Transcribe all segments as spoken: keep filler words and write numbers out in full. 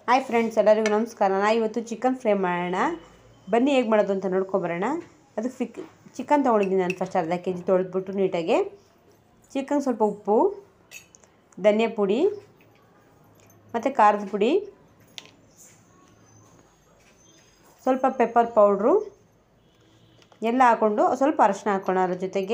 Hi friends, ಎಲ್ಲರಿಗೂ ನಮಸ್ಕಾರ. ನಾನು ಇವತ್ತು ಚಿಕನ್ ಫ್ರೈ ಮಾಡೋಣ. ಬನ್ನಿ ಹೇಗೆ ಮಾಡೋದು ಅಂತ ನೋಡ್ಕೊಬರೋಣ. ಅದಕ್ಕೆ ಫಿಕ್ ಚಿಕನ್ ತೊಗೊಂಡಿದ್ದೀನಿ ನಾನು. ಫಸ್ಟ್ ಅರ್ಧ ಕೆ ಜಿ ತೊಳೆದ್ಬಿಟ್ಟು ನೀಟಾಗಿ ಚಿಕನ್ ಸ್ವಲ್ಪ ಉಪ್ಪು, ಧನಿಯಾ ಪುಡಿ ಮತ್ತು ಖಾರದ ಪುಡಿ, ಸ್ವಲ್ಪ ಪೆಪ್ಪರ್ ಪೌಡ್ರು ಎಲ್ಲ ಹಾಕ್ಕೊಂಡು ಸ್ವಲ್ಪ ಅರಶಿನ ಹಾಕೋಣ. ಅದ್ರ ಜೊತೆಗೆ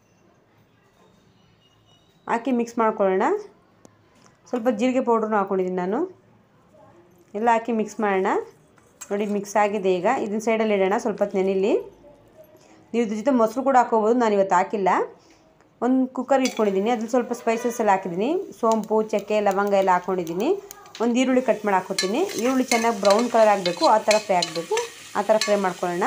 ಹಾಕಿ ಮಿಕ್ಸ್ ಮಾಡ್ಕೊಳ್ಳೋಣ. ಸ್ವಲ್ಪ ಜೀರಿಗೆ ಪೌಡ್ರನ್ನೂ ಹಾಕ್ಕೊಂಡಿದ್ದೀನಿ ನಾನು. ಎಲ್ಲ ಹಾಕಿ ಮಿಕ್ಸ್ ಮಾಡೋಣ. ನೋಡಿ, ಮಿಕ್ಸ್ ಆಗಿದೆ. ಈಗ ಇದನ್ನ ಸೈಡಲ್ಲಿ ಇಡೋಣ, ಸ್ವಲ್ಪ ಹೊತ್ತು ನೆನೆಯಲಿ. ನೀವು ಇದ್ರ ಜೊತೆ ಮೊಸರು ಕೂಡ ಹಾಕೋಬೋದು. ನಾನು ಇವತ್ತು ಹಾಕಿಲ್ಲ. ಒಂದು ಕುಕ್ಕರ್ ಇಟ್ಕೊಂಡಿದ್ದೀನಿ. ಅದ್ರಲ್ಲಿ ಸ್ವಲ್ಪ ಸ್ಪೈಸಸ್ ಎಲ್ಲ ಹಾಕಿದ್ದೀನಿ. ಸೋಂಪು, ಚಕ್ಕೆ, ಲವಂಗ ಎಲ್ಲ ಹಾಕ್ಕೊಂಡಿದ್ದೀನಿ. ಒಂದು ಈರುಳ್ಳಿ ಕಟ್ ಮಾಡಿ ಹಾಕೋತೀನಿ. ಈರುಳ್ಳಿ ಚೆನ್ನಾಗಿ ಬ್ರೌನ್ ಕಲರ್ ಆಗಬೇಕು, ಆ ಥರ ಫ್ರೈ ಆಗಬೇಕು. ಆ ಥರ ಫ್ರೈ ಮಾಡ್ಕೊಳ್ಳೋಣ.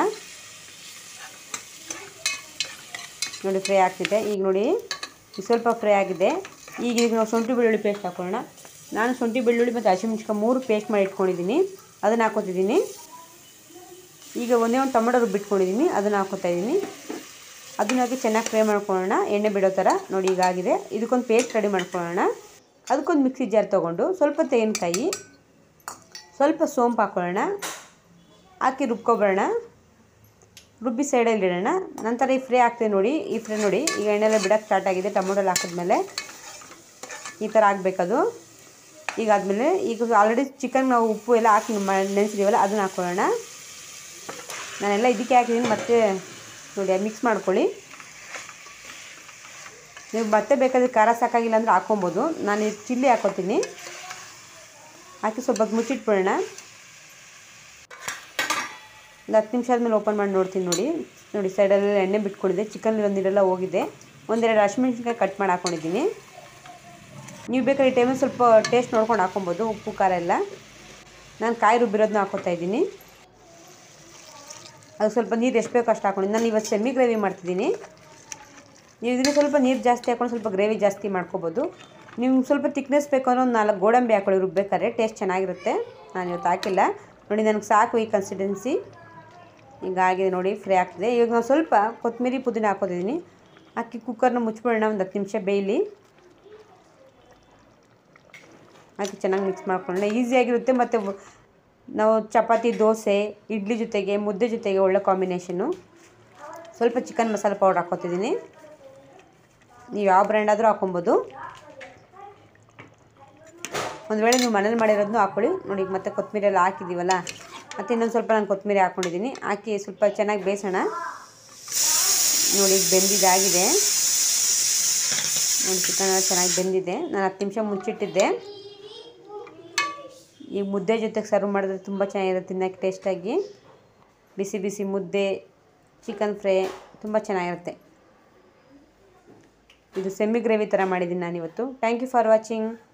ನೋಡಿ, ಫ್ರೈ ಆಗ್ತಿದೆ. ಈಗ ನೋಡಿ, ಸ್ವಲ್ಪ ಫ್ರೈ ಆಗಿದೆ. ಈಗ ಈಗ ನಾವು ಶುಂಠಿ ಬೆಳ್ಳುಳ್ಳಿ ಪೇಸ್ಟ್ ಹಾಕೊಳ್ಳೋಣ. ನಾನು ಶುಂಠಿ ಬೆಳ್ಳುಳ್ಳಿ ಮತ್ತು ಹಸಿಮೆಣಸಿನ್ಕಾಯಿ ಮೂರು ಪೇಸ್ಟ್ ಮಾಡಿ ಇಟ್ಕೊಂಡಿದ್ದೀನಿ. ಅದನ್ನು ಹಾಕೋತಿದ್ದೀನಿ. ಈಗ ಒಂದೇ ಒಂದು ಟೊಮೆಟೊ ರುಬ್ಬಿಟ್ಕೊಂಡಿದ್ದೀನಿ, ಅದನ್ನು ಹಾಕೋತಾ ಇದ್ದೀನಿ. ಅದನ್ನ ಹಾಕಿ ಚೆನ್ನಾಗಿ ಫ್ರೈ ಮಾಡ್ಕೊಳ್ಳೋಣ, ಎಣ್ಣೆ ಬಿಡೋ ಥರ. ನೋಡಿ, ಈಗ ಆಗಿದೆ. ಇದಕ್ಕೊಂದು ಪೇಸ್ಟ್ ರೆಡಿ ಮಾಡ್ಕೊಳ್ಳೋಣ. ಅದಕ್ಕೊಂದು ಮಿಕ್ಸಿ ಜಾರ್ ತೊಗೊಂಡು ಸ್ವಲ್ಪ ತೆಂಗಿನಕಾಯಿ, ಸ್ವಲ್ಪ ಸೋಂಪು ಹಾಕ್ಕೊಳ್ಳೋಣ. ಹಾಕಿ ರುಬ್ಕೊಬರೋಣ. ರುಬ್ಬಿ ಸೈಡಲ್ಲಿ ಇಡೋಣ. ನಂತರ ಈ ಫ್ರೈ ಆಗ್ತದೆ ನೋಡಿ. ಈ ಫ್ರೈ ನೋಡಿ, ಈಗ ಎಣ್ಣೆಲ್ಲ ಬಿಡೋಕ್ಕೆ ಸ್ಟಾರ್ಟ್ ಆಗಿದೆ. ಟೊಮೊಟೊ ಹಾಕಿದ್ಮೇಲೆ ಈ ಥರ ಆಗಬೇಕದು. ಈಗ ಆದಮೇಲೆ ಈಗ ಆಲ್ರೆಡಿ ಚಿಕನ್ ನಾವು ಉಪ್ಪು ಎಲ್ಲ ಹಾಕಿ ನೆನೆಸಿದ್ದೀವಲ್ಲ, ಅದನ್ನು ಹಾಕ್ಕೊಳ್ಳೋಣ. ನಾನೆಲ್ಲ ಇದಕ್ಕೆ ಹಾಕಿದ್ದೀನಿ. ಮತ್ತೆ ನೋಡಿ, ಮಿಕ್ಸ್ ಮಾಡ್ಕೊಳ್ಳಿ. ನೀವು ಮತ್ತೆ ಬೇಕಾದರೆ ಖಾರ ಸಾಕಾಗಿಲ್ಲ ಅಂದರೆ ಹಾಕ್ಕೊಬೋದು. ನಾನು ಚಿಲ್ಲಿ ಹಾಕ್ಕೊತೀನಿ. ಹಾಕಿ ಸ್ವಲ್ಪ ಮುಚ್ಚಿಟ್ಬಿಡೋಣ. ಒಂದು ಹತ್ತು ನಿಮಿಷ ಆದಮೇಲೆ ಓಪನ್ ಮಾಡಿ ನೋಡ್ತೀನಿ. ನೋಡಿ ನೋಡಿ ಸೈಡಲ್ಲೆಲ್ಲ ಎಣ್ಣೆ ಬಿಟ್ಕೊಂಡಿದ್ದೆ. ಚಿಕನ್ ಒಂದಿರೆಲ್ಲ ಹೋಗಿದೆ. ಒಂದೆರಡು ಹಸಿಮೆಣಸಿನ್ಕಾಯಿ ಕಟ್ ಮಾಡಿ ಹಾಕ್ಕೊಂಡಿದ್ದೀನಿ. ನೀವು ಬೇಕಾದ್ರೆ ಈ ಟೈಮಲ್ಲಿ ಸ್ವಲ್ಪ ಟೇಸ್ಟ್ ನೋಡ್ಕೊಂಡು ಹಾಕ್ಕೊಬೋದು, ಉಪ್ಪು ಖಾರ ಎಲ್ಲ. ನಾನು ಕಾಯಿ ರುಬ್ಬಿರೋದನ್ನ ಹಾಕ್ಕೊತಾ ಇದ್ದೀನಿ. ಅದು ಸ್ವಲ್ಪ ನೀರು ಎಷ್ಟು ಬೇಕೋ ಅಷ್ಟು ಹಾಕ್ಕೊಂಡು. ನಾನು ಇವತ್ತು ಸೆಮಿ ಗ್ರೇವಿ ಮಾಡ್ತಿದ್ದೀನಿ. ನೀವು ಇದರಲ್ಲಿ ಸ್ವಲ್ಪ ನೀರು ಜಾಸ್ತಿ ಹಾಕ್ಕೊಂಡು ಸ್ವಲ್ಪ ಗ್ರೇವಿ ಜಾಸ್ತಿ ಮಾಡ್ಕೊಬೋದು. ನಿಮ್ಗೆ ಸ್ವಲ್ಪ ತಿಕ್ನೆಸ್ ಬೇಕು ಅನ್ನೋ ಒಂದು ನಾಲ್ಕು ಗೋಡಂಬಿ ಹಾಕ್ಕೊಳ್ಳಿ ರುಬ್ಬೇಕಾದ್ರೆ, ಟೇಸ್ಟ್ ಚೆನ್ನಾಗಿರುತ್ತೆ. ನಾನು ಇವತ್ತು ಹಾಕಿಲ್ಲ. ನೋಡಿ, ನನಗೆ ಸಾಕು ಈ ಕನ್ಸಿಸ್ಟೆನ್ಸಿ. ಈಗ ಆಗಿದೆ ನೋಡಿ, ಫ್ರೈ ಆಗ್ತಿದೆ. ಇವಾಗ ನಾನು ಸ್ವಲ್ಪ ಕೊತ್ತಂಬರಿ ಪುದೀನ ಹಾಕೋತಿದ್ದೀನಿ. ಹಾಕಿ ಕುಕ್ಕರ್ನ ಮುಚ್ಬಿಡೋಣ. ಒಂದು ಹತ್ತು ನಿಮಿಷ ಬೇಯಲಿ. ಹಾಕಿ ಚೆನ್ನಾಗಿ ಮಿಕ್ಸ್ ಮಾಡ್ಕೊಳ್ಳೋಣ. ಈಸಿಯಾಗಿರುತ್ತೆ. ಮತ್ತು ನಾವು ಚಪಾತಿ, ದೋಸೆ, ಇಡ್ಲಿ ಜೊತೆಗೆ, ಮುದ್ದೆ ಜೊತೆಗೆ ಒಳ್ಳೆ ಕಾಂಬಿನೇಷನ್ನು. ಸ್ವಲ್ಪ ಚಿಕನ್ ಮಸಾಲೆ ಪೌಡ್ರ್ ಹಾಕ್ಕೊತಿದ್ದೀನಿ. ನೀವು ಯಾವ ಬ್ರ್ಯಾಂಡ್ ಆದರೂ ಹಾಕ್ಕೊಬೋದು. ಒಂದು ವೇಳೆ ನೀವು ಮನೇಲಿ ಮಾಡಿರೋದನ್ನು ಹಾಕ್ಕೊಳ್ಳಿ. ನೋಡಿ, ಮತ್ತೆ ಕೊತ್ತಂಬರಿ ಎಲ್ಲ ಹಾಕಿದ್ದೀವಲ್ಲ, ಮತ್ತು ಇನ್ನೊಂದು ಸ್ವಲ್ಪ ನಾನು ಕೊತ್ತಂಬರಿ ಹಾಕ್ಕೊಂಡಿದ್ದೀನಿ. ಹಾಕಿ ಸ್ವಲ್ಪ ಚೆನ್ನಾಗಿ ಬೇಯಿಸೋಣ. ನೋಡಿ, ಬೆಂದಿದ್ದಾಗಿದೆ. ನೋಡಿ, ಚಿಕನ್ ಚೆನ್ನಾಗಿ ಬೆಂದಿದೆ. ನಾನು ಹತ್ತು ನಿಮಿಷ ಮುಚ್ಚಿಟ್ಟಿದ್ದೆ. ಈಗ ಮುದ್ದೆ ಜೊತೆಗೆ ಸರ್ವ್ ಮಾಡಿದ್ರೆ ತುಂಬ ಚೆನ್ನಾಗಿರುತ್ತೆ ತಿನ್ನೋಕ್ಕೆ ಟೇಸ್ಟಾಗಿ. ಬಿಸಿ ಬಿಸಿ ಮುದ್ದೆ, ಚಿಕನ್ ಫ್ರೈ ತುಂಬ ಚೆನ್ನಾಗಿರುತ್ತೆ. ಇದು ಸೆಮಿ ಗ್ರೇವಿ ಥರ ಮಾಡಿದ್ದೀನಿ ನಾನಿವತ್ತು. Thank you for watching.